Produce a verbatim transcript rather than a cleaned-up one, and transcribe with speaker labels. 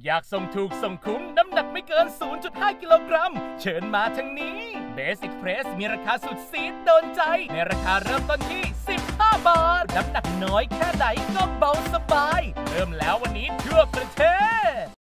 Speaker 1: อยากส่งถูกส่งคุ้มน้ำหนักไม่เกิน ศูนย์จุดห้า กิโลกรัมเชิญมาทางนี้ Basic Press มีราคาสุดซีดโดนใจในราคาเริ่มต้นที่สิบห้าบาทน้ำหนักน้อยแค่ไหนก็เบาสบายเริ่มแล้ววันนี้ทั่วประเทศ